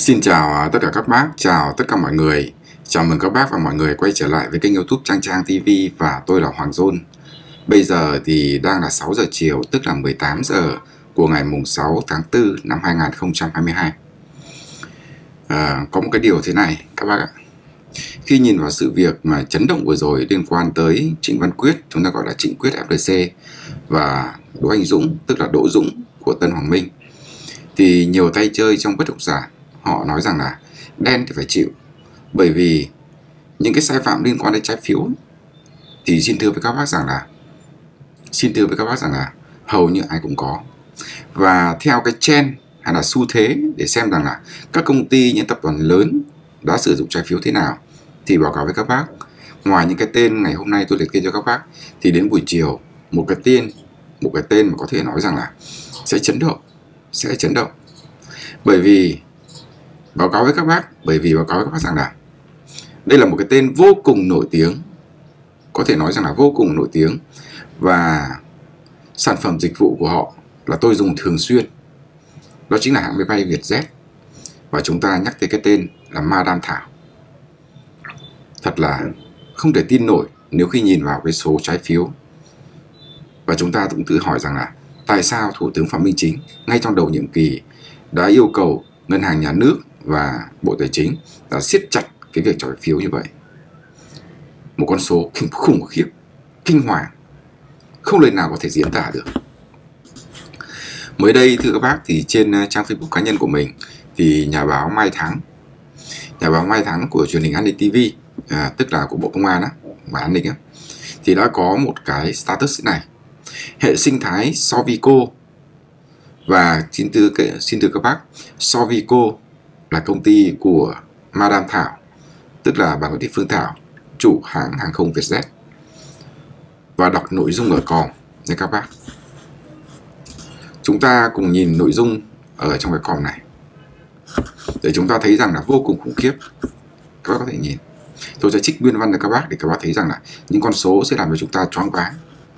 Xin chào tất cả các bác, chào tất cả mọi người. Chào mừng các bác và mọi người quay trở lại với kênh YouTube Trang Trang TV và tôi là Hoàng John. Bây giờ thì đang là 6 giờ chiều, tức là 18 giờ của ngày mùng 6 tháng 4 năm 2022. Có một cái điều thế này các bác ạ. Khi nhìn vào sự việc mà chấn động vừa rồi liên quan tới Trịnh Văn Quyết, chúng ta gọi là Trịnh Quyết FLC, và Đỗ Anh Dũng, tức là Đỗ Dũng của Tân Hoàng Minh, thì nhiều tay chơi trong bất động sản họ nói rằng là đen thì phải chịu, bởi vì những cái sai phạm liên quan đến trái phiếu thì xin thưa với các bác rằng là hầu như ai cũng có. Và theo cái trend hay là xu thế để xem rằng là các công ty, những tập đoàn lớn đã sử dụng trái phiếu thế nào, thì báo cáo với các bác, ngoài những cái tên ngày hôm nay tôi liệt kê cho các bác, thì đến buổi chiều một cái tên mà có thể nói rằng là sẽ chấn động. Bởi vì báo cáo với các bác rằng là đây là một cái tên vô cùng nổi tiếng, có thể nói rằng là vô cùng nổi tiếng, và sản phẩm dịch vụ của họ là tôi dùng thường xuyên, đó chính là hãng máy bay Vietjet. Và chúng ta nhắc tới cái tên là Madam Thảo. Thật là không thể tin nổi nếu khi nhìn vào cái số trái phiếu. Và chúng ta cũng tự hỏi rằng là tại sao Thủ tướng Phạm Minh Chính ngay trong đầu nhiệm kỳ đã yêu cầu Ngân hàng Nhà nước và Bộ Tài chính đã siết chặt cái việc trái phiếu như vậy. Một con số khủng khiếp, kinh hoàng, không lời nào có thể diễn tả được. Mới đây thưa các bác, thì trên trang Facebook cá nhân của mình thì nhà báo Mai Thắng của truyền hình An ninh TV, tức là của Bộ Công an á, và An ninh á, thì đã có một cái status này: hệ sinh thái Sovico. Và xin thưa các bác, Sovico là công ty của Madam Thảo, tức là bà Nguyễn Thị Phương Thảo, chủ hãng hàng không Vietjet. Và đọc nội dung ở còm nha các bác. Chúng ta cùng nhìn nội dung ở trong cái còm này để chúng ta thấy rằng là vô cùng khủng khiếp. Các bác có thể nhìn. Tôi sẽ trích nguyên văn cho các bác để các bác thấy rằng là những con số sẽ làm cho chúng ta choáng váng.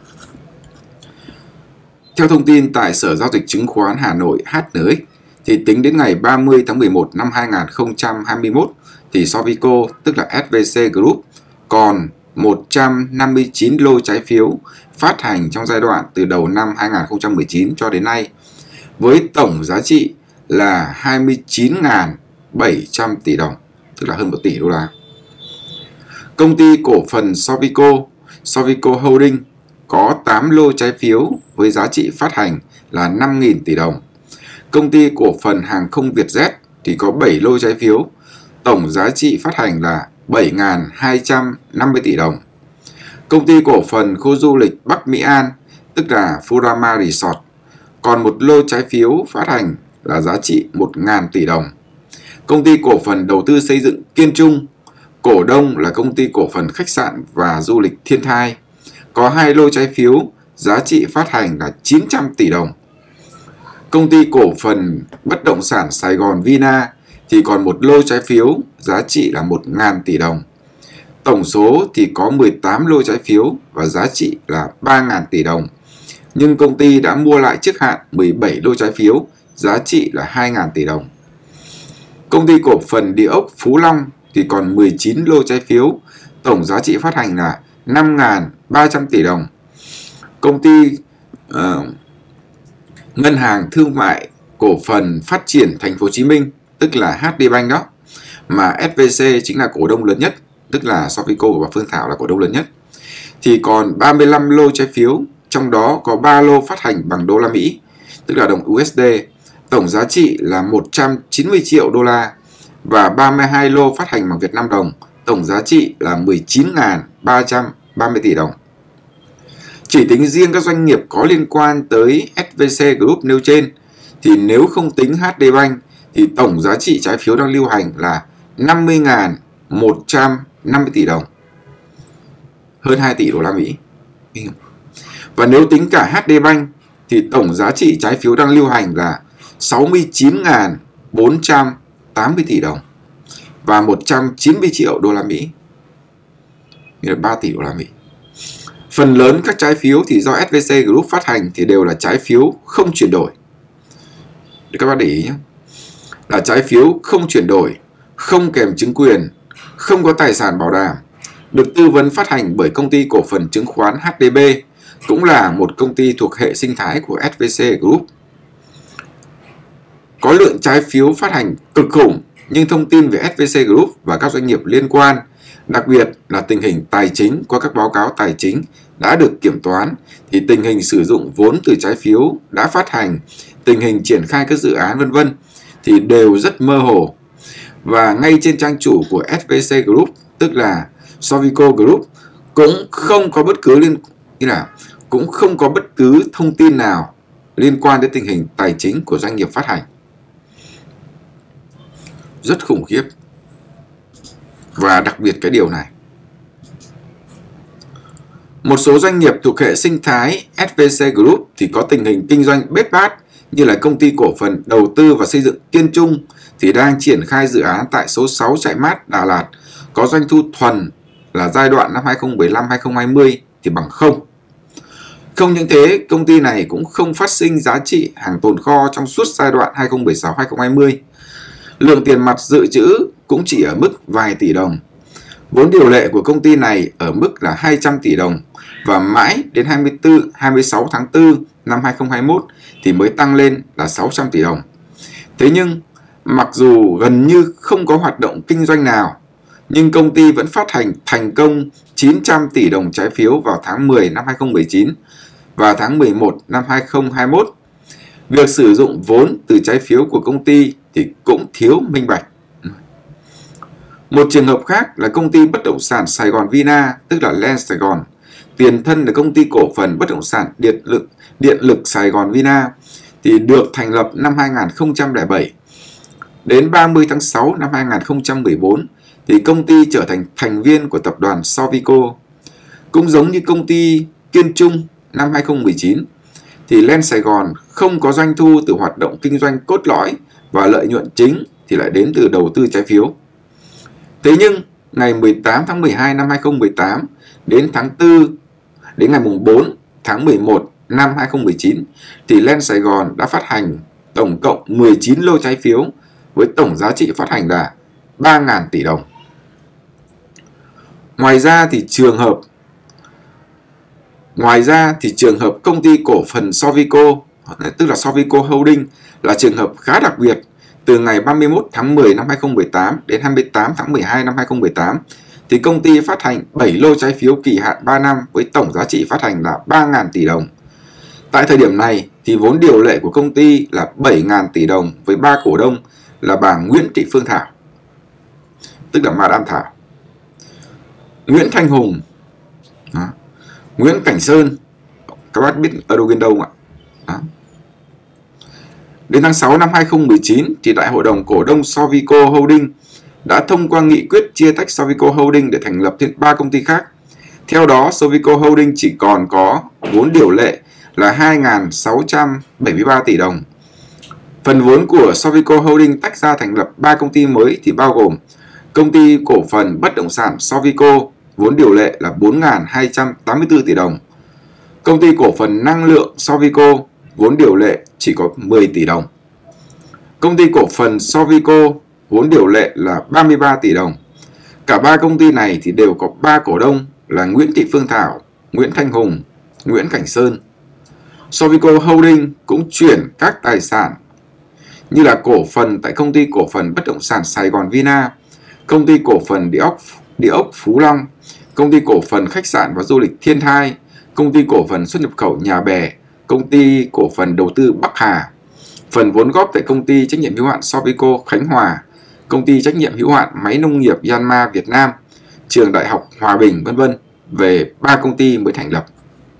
Theo thông tin tại Sở Giao dịch Chứng khoán Hà Nội HNX, thì tính đến ngày 30 tháng 11 năm 2021, thì Sovico, tức là SVC Group, còn 159 lô trái phiếu phát hành trong giai đoạn từ đầu năm 2019 cho đến nay, với tổng giá trị là 29.700 tỷ đồng, tức là hơn 1 tỷ đô la. Công ty cổ phần Sovico Holding có 8 lô trái phiếu với giá trị phát hành là 5.000 tỷ đồng. Công ty cổ phần hàng không Vietjet thì có 7 lô trái phiếu, tổng giá trị phát hành là 7.250 tỷ đồng. Công ty cổ phần khu du lịch Bắc Mỹ An, tức là Furama Resort, còn 1 lô trái phiếu phát hành là giá trị 1.000 tỷ đồng. Công ty cổ phần đầu tư xây dựng Kiên Trung, cổ đông là công ty cổ phần khách sạn và du lịch Thiên Thai, có 2 lô trái phiếu giá trị phát hành là 900 tỷ đồng. Công ty cổ phần bất động sản Sài Gòn Vina thì còn 1 lô trái phiếu giá trị là 1.000 tỷ đồng. Tổng số thì có 18 lô trái phiếu và giá trị là 3.000 tỷ đồng. Nhưng công ty đã mua lại trước hạn 17 lô trái phiếu giá trị là 2.000 tỷ đồng. Công ty cổ phần địa ốc Phú Long thì còn 19 lô trái phiếu, tổng giá trị phát hành là 5.300 tỷ đồng. Công ty Ngân hàng Thương mại Cổ phần Phát triển Thành phố Hồ Chí Minh, tức là HD Bank đó, mà SVC chính là cổ đông lớn nhất, tức là Sovico và Phương Thảo là cổ đông lớn nhất, thì còn 35 lô trái phiếu, trong đó có 3 lô phát hành bằng đô la Mỹ, tức là đồng USD, tổng giá trị là 190 triệu đô la, và 32 lô phát hành bằng Việt Nam đồng, tổng giá trị là 19.330 tỷ đồng. Chỉ tính riêng các doanh nghiệp có liên quan tới SVC Group nêu trên, thì nếu không tính HD Bank thì tổng giá trị trái phiếu đang lưu hành là 50.150 tỷ đồng, hơn 2 tỷ đô la Mỹ. Và nếu tính cả HD Bank thì tổng giá trị trái phiếu đang lưu hành là 69.480 tỷ đồng và 190 triệu đô la Mỹ, nghĩa là 3 tỷ đô la Mỹ. Phần lớn các trái phiếu thì do SVC Group phát hành thì đều là trái phiếu không chuyển đổi. Để các bạn để ý nhé. là trái phiếu không chuyển đổi, không kèm chứng quyền, không có tài sản bảo đảm, được tư vấn phát hành bởi công ty cổ phần chứng khoán HDB, cũng là một công ty thuộc hệ sinh thái của SVC Group. Có lượng trái phiếu phát hành cực khủng, nhưng thông tin về SVC Group và các doanh nghiệp liên quan, đặc biệt là tình hình tài chính qua các báo cáo tài chính đã được kiểm toán, thì tình hình sử dụng vốn từ trái phiếu đã phát hành, tình hình triển khai các dự án vân vân thì đều rất mơ hồ. Và ngay trên trang chủ của SVC Group, tức là Sovico Group, cũng không có bất cứ thông tin nào liên quan đến tình hình tài chính của doanh nghiệp phát hành. Rất khủng khiếp. Và đặc biệt cái điều này, một số doanh nghiệp thuộc hệ sinh thái SVC Group thì có tình hình kinh doanh bết bát, như là công ty cổ phần đầu tư và xây dựng Kiên Trung thì đang triển khai dự án tại số 6 Chạy Mát, Đà Lạt, có doanh thu thuần là giai đoạn năm 2015-2020 thì bằng không. Không những thế, công ty này cũng không phát sinh giá trị hàng tồn kho trong suốt giai đoạn 2016-2020. Lượng tiền mặt dự trữ cũng chỉ ở mức vài tỷ đồng. Vốn điều lệ của công ty này ở mức là 200 tỷ đồng và mãi đến 26 tháng 4 năm 2021 thì mới tăng lên là 600 tỷ đồng. Thế nhưng, mặc dù gần như không có hoạt động kinh doanh nào, nhưng công ty vẫn phát hành thành công 900 tỷ đồng trái phiếu vào tháng 10 năm 2019 và tháng 11 năm 2021. Việc sử dụng vốn từ trái phiếu của công ty thì cũng thiếu minh bạch. Một trường hợp khác là công ty bất động sản Sài Gòn Vina, tức là Land Sài Gòn, tiền thân là công ty cổ phần bất động sản điện lực Sài Gòn Vina, thì được thành lập năm 2007. Đến 30 tháng 6 năm 2014 thì công ty trở thành thành viên của tập đoàn Sovico. Cũng giống như công ty Kiên Trung năm 2019 thì Land Sài Gòn không có doanh thu từ hoạt động kinh doanh cốt lõi và lợi nhuận chính thì lại đến từ đầu tư trái phiếu. Thế nhưng ngày 18 tháng 12 năm 2018 đến ngày 4 tháng 11 năm 2019 thì Land Sài Gòn đã phát hành tổng cộng 19 lô trái phiếu với tổng giá trị phát hành là 3.000 tỷ đồng. Ngoài ra thì trường hợp công ty cổ phần Sovico, tức là Sovico Holding, là trường hợp khá đặc biệt. Từ ngày 31 tháng 10 năm 2018 đến 28 tháng 12 năm 2018 thì công ty phát hành 7 lô trái phiếu kỳ hạn 3 năm với tổng giá trị phát hành là 3.000 tỷ đồng. Tại thời điểm này thì vốn điều lệ của công ty là 7.000 tỷ đồng với 3 cổ đông là bà Nguyễn Thị Phương Thảo, tức là Madam Thảo, Nguyễn Thanh Hùng, Nguyễn Cảnh Sơn, các bác biết ở đâu không ạ? Đến tháng 6 năm 2019 thì Đại hội đồng cổ đông Sovico Holding đã thông qua nghị quyết chia tách Sovico Holding để thành lập thêm 3 công ty khác. Theo đó, Sovico Holding chỉ còn có vốn điều lệ là 2.673 tỷ đồng. Phần vốn của Sovico Holding tách ra thành lập 3 công ty mới thì bao gồm công ty cổ phần bất động sản Sovico, vốn điều lệ là 4.284 tỷ đồng. Công ty cổ phần năng lượng Sovico, vốn điều lệ chỉ có 10 tỷ đồng. Công ty cổ phần Sovico, vốn điều lệ là 33 tỷ đồng. Cả 3 công ty này thì đều có 3 cổ đông là Nguyễn Thị Phương Thảo, Nguyễn Thanh Hùng, Nguyễn Cảnh Sơn. Sovico Holding cũng chuyển các tài sản như là cổ phần tại công ty cổ phần bất động sản Sài Gòn Vina, công ty cổ phần địa ốc Phú Long, công ty cổ phần khách sạn và du lịch Thiên Thai, công ty cổ phần xuất nhập khẩu Nhà Bè, công ty cổ phần đầu tư Bắc Hà, phần vốn góp tại công ty trách nhiệm hữu hạn Sovico Khánh Hòa, công ty trách nhiệm hữu hạn máy nông nghiệp Yanmar Việt Nam, trường đại học Hòa Bình, vân vân, về 3 công ty mới thành lập.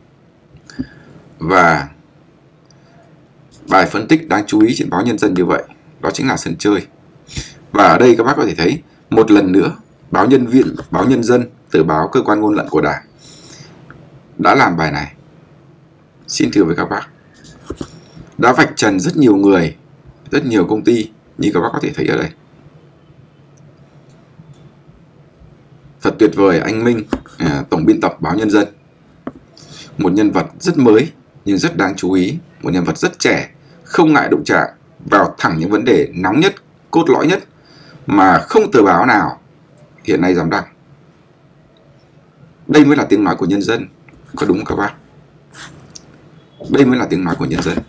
Và bài phân tích đáng chú ý trên báo Nhân dân như vậy, đó chính là sân chơi. Và ở đây các bác có thể thấy một lần nữa báo Nhân dân, tờ báo cơ quan ngôn luận của Đảng, đã làm bài này. Xin thưa với các bác, đã vạch trần rất nhiều người, rất nhiều công ty như các bác có thể thấy ở đây. Thật tuyệt vời anh Minh, tổng biên tập báo Nhân dân. Một nhân vật rất mới nhưng rất đáng chú ý, một nhân vật rất trẻ, không ngại đụng chạm vào thẳng những vấn đề nóng nhất cốt lõi nhất mà không tờ báo nào hiện nay dám đăng. Đây mới là tiếng nói của nhân dân, có đúng không các bác? Đây mới là tiếng nói của nhân dân.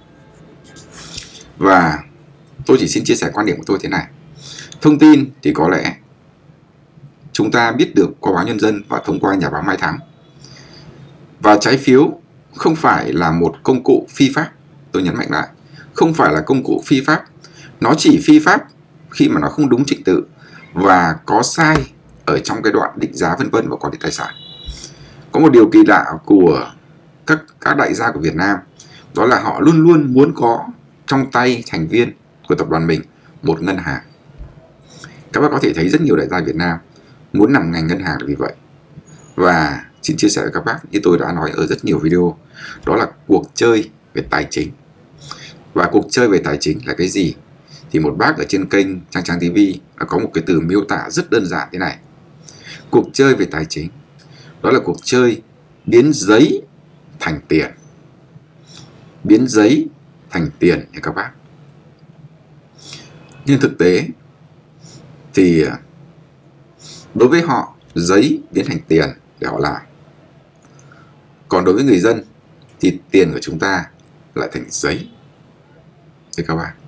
Và tôi chỉ xin chia sẻ quan điểm của tôi thế này. Thông tin thì có lẽ chúng ta biết được qua báo Nhân dân và thông qua nhà báo Mai Thắng. Và trái phiếu không phải là một công cụ phi pháp. Tôi nhấn mạnh lại, không phải là công cụ phi pháp. Nó chỉ phi pháp khi mà nó không đúng trình tự và có sai ở trong cái đoạn định giá vân vân và quản lý tài sản. Có một điều kỳ lạ của các đại gia của Việt Nam, đó là họ luôn luôn muốn có trong tay thành viên của tập đoàn mình một ngân hàng. Các bác có thể thấy rất nhiều đại gia Việt Nam muốn nằm ngành ngân hàng là vì vậy. Và xin chia sẻ với các bác, như tôi đã nói ở rất nhiều video, đó là cuộc chơi về tài chính. Và cuộc chơi về tài chính là cái gì? Thì một bác ở trên kênh Trang Trang TV đã có một cái từ miêu tả rất đơn giản thế này. Cuộc chơi về tài chính, đó là cuộc chơi biến giấy thành tiền. Biến giấy thành tiền nha các bác. Nhưng thực tế thì đối với họ, giấy biến thành tiền để họ làm. Còn đối với người dân thì tiền của chúng ta lại thành giấy. Thưa các bạn,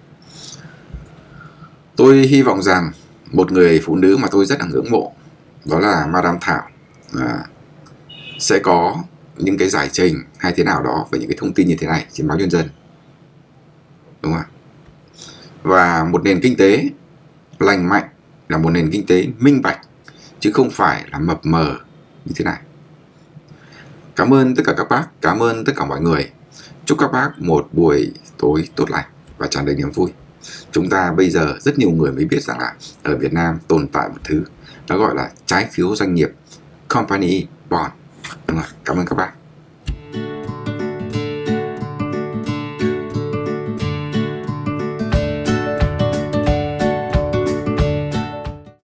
tôi hy vọng rằng một người phụ nữ mà tôi rất là ngưỡng mộ, đó là Madame Thảo, sẽ có những cái giải trình hay thế nào đó về những cái thông tin như thế này trên báo Nhân dân. Đúng không ạ? Và một nền kinh tế lành mạnh là một nền kinh tế minh bạch, chứ không phải là mập mờ như thế này. Cảm ơn tất cả các bác, cảm ơn tất cả mọi người. Chúc các bác một buổi tối tốt lành và tràn đầy niềm vui. Chúng ta bây giờ rất nhiều người mới biết rằng là ở Việt Nam tồn tại một thứ nó gọi là trái phiếu doanh nghiệp, company bond. Đúng rồi, cảm ơn các bác.